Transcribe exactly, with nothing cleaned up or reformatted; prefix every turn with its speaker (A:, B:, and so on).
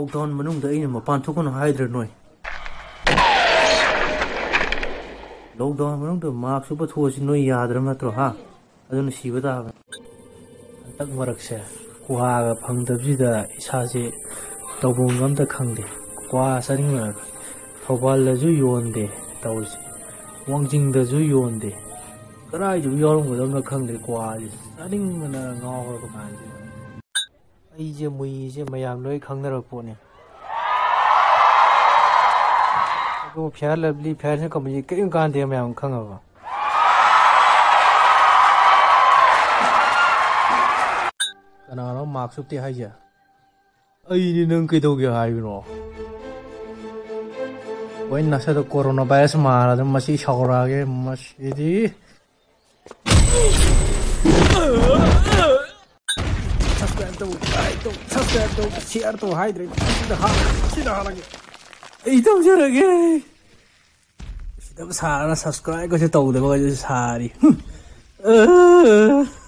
A: lockdown ꯃꯅꯨꯡꯗ ꯑꯩꯅ ꯃꯄꯥꯟ ꯊꯣꯛꯀꯅꯨ ꯍꯥꯏꯗ꯭ꯔ ꯅꯣꯏ ꯂꯣꯛꯗꯥꯎꯟ ꯃꯅꯨꯡꯗ ꯃꯥꯛꯁ ꯎꯞꯄ ꯊꯣꯛꯑꯁꯤ ꯅꯣꯏ ꯌꯥꯗ꯭ꯔꯕ ꯅꯠꯇ꯭ꯔꯣ ꯍꯥ ꯑꯗꯨꯅ ꯁꯤꯕ ꯇꯥꯕꯅꯤ ꯍꯟꯗꯛ ꯃꯔꯛꯁꯦ ꯀ꯭ꯋꯥꯒ ꯐꯪꯗꯕꯁꯤꯗ ꯏꯁꯥꯁꯦ ꯇꯧꯐꯝꯒ ꯑꯝꯇ ꯈꯪꯗꯦ ꯀ꯭ꯋꯥ ꯆꯥꯅꯤꯡꯕꯅ ꯊꯧꯕꯥꯜꯗꯁꯨ ꯌꯣꯟꯗꯦ ꯇꯧꯔꯤꯁꯦ ꯋꯥꯡꯖꯤꯡꯗꯁꯨ ꯌꯣꯟꯗꯦ ꯀꯗꯥꯏꯗꯕꯨ ꯌꯥꯎꯔꯝꯒꯗꯕꯅꯣ ꯈꯪꯗꯦ ꯀ꯭ꯋꯥꯁꯦ ꯆꯥꯅꯤꯡꯕꯅ ꯉꯥꯎꯔꯕ ꯀꯥꯟꯁꯤꯗ ꯑꯩꯁꯦ ꯃꯨꯏꯁꯦ ꯃꯌꯥꯝ ꯂꯣꯏ ꯈꯪꯅꯔꯕ ꯄꯣꯠꯅꯤ ꯑꯗꯨ ꯐꯤꯌꯥꯔ ꯂꯚꯂꯤ ꯐꯤꯌꯥꯔ ꯀꯝꯄꯅꯤ ꯀꯔꯤꯝ ꯀꯥꯟꯗꯦ ꯃꯌꯥꯝ ꯈꯪꯉꯕ ꯀꯅꯥꯅꯣ ꯃꯥꯛꯁ ꯎꯞꯇꯦ ꯍꯥꯏꯁꯦ ꯑꯩꯗꯤ ꯅꯪ ꯀꯩꯗꯧꯒꯦ ꯍꯥꯏꯕꯅꯣ ꯍꯣꯏ ꯅꯁꯥꯗ ꯀꯣꯔꯣꯅꯥ ꯚꯥꯏꯔꯁ ꯃꯥꯔꯗ ꯃꯁꯤ ꯁꯥꯎꯔꯛꯑꯒꯦ ꯃꯁꯤꯗꯤ ꯁꯕꯁꯀ꯭ꯔꯥꯏꯕ ꯇꯧ ꯂꯥꯏꯛ ꯇꯧ ꯁꯕꯁꯀ꯭ꯔꯥꯏꯕ ꯇꯧ ꯁꯤꯌꯔ ꯇꯧ ꯍꯥꯏꯗ꯭ꯔꯦ ꯁꯤꯗ ꯁꯤꯗ ꯍꯥꯜꯂꯒꯦ ꯑꯩ ꯇꯧꯖꯔꯒꯦ ꯁꯤꯗ ꯁꯥꯔꯒ ꯁꯕꯁꯀ꯭ꯔꯥꯏꯕꯒꯁꯦ ꯇꯧꯗꯕꯒꯁꯦ ꯁꯥꯔꯤ